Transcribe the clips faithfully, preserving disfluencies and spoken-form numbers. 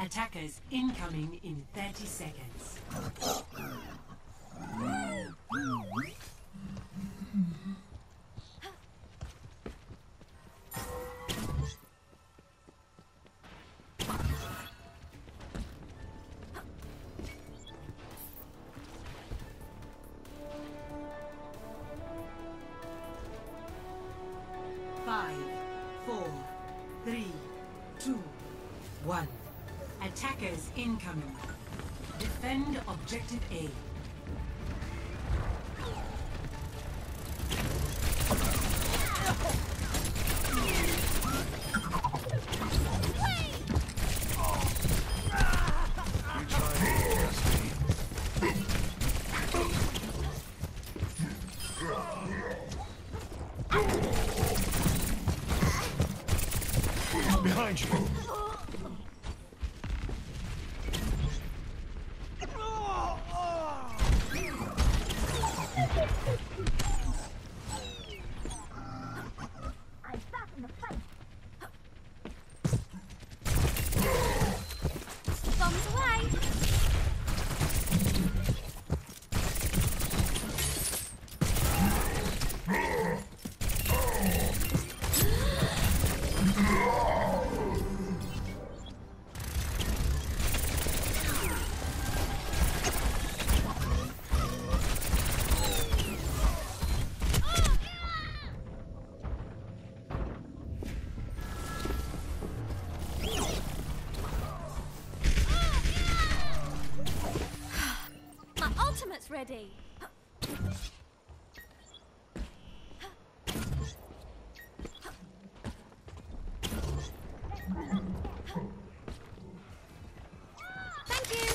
Attackers incoming in thirty seconds. Five, four, three, two, one. Attackers incoming. Defend objective A. Behind you. Ready. Thank you.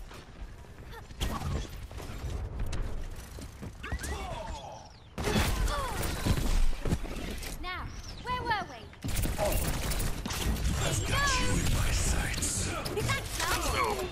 Now, where were we? I've got you in my sights. Thanks, love.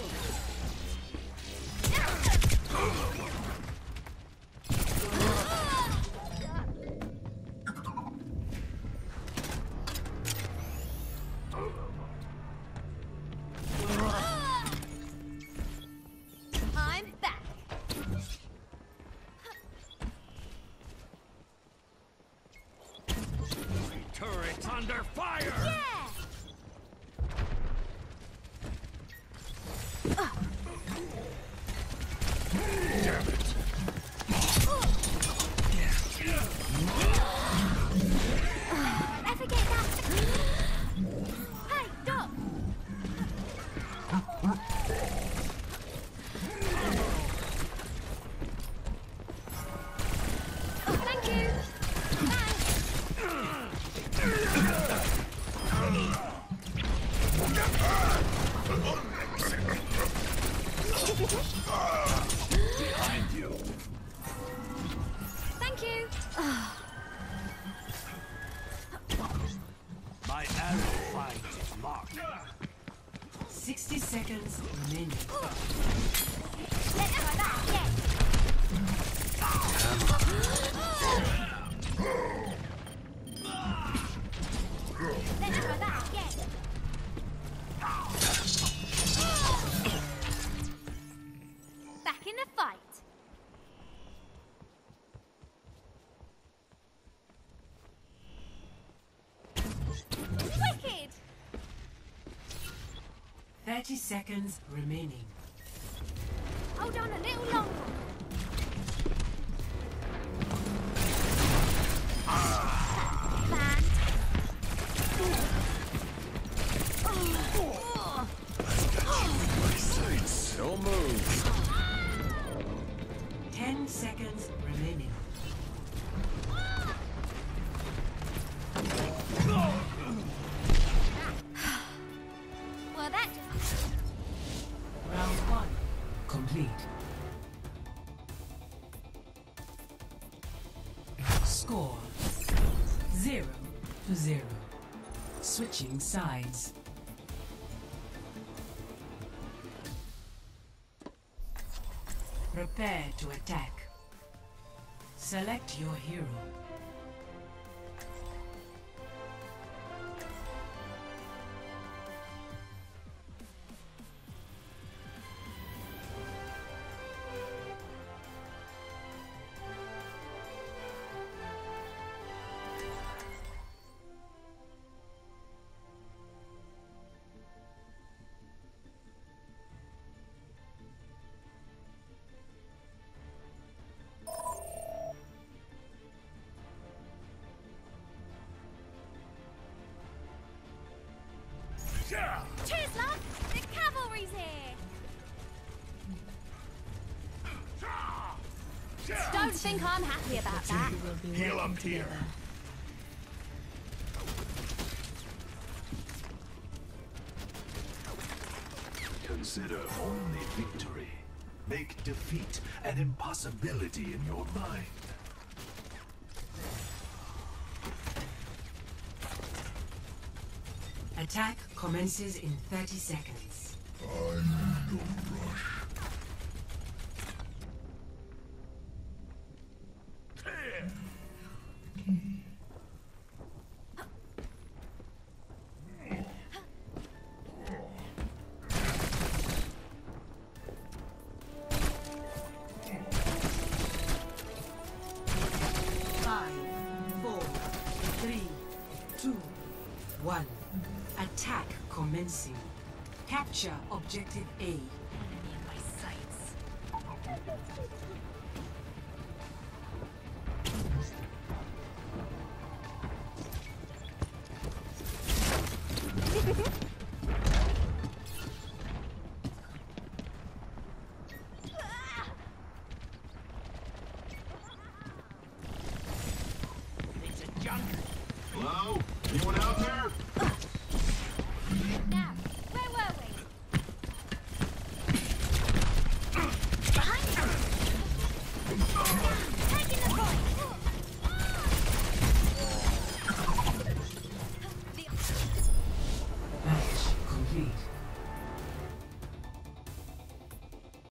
I'm back. Turret's under fire! Yeah! Damn it! Ever get that? Hey, stop! Oh, thank you. Behind you. Thank you. My arrow finds its mark. sixty seconds remaining. Let's try that again. Let's try that again. Back in the fight. Wicked! thirty seconds remaining. Hold on a little longer. Band. My sights. Don't move. ten seconds remaining. Well, that just... Round one complete. Score zero to zero. Switching sides. Prepare to attack. Select your hero. Cheers, love! The cavalry's here! Don't think I'm happy about that. You will be Heal working up here. together. Consider only victory. Make defeat an impossibility in your mind. Attack commences in thirty seconds. I'm in no rush. Five, four, three, two, one. Attack commencing. Capture objective A. Enemy in my sights. Hello? Anyone out there? Now, where were we? Behind you! Taking the point! Match complete.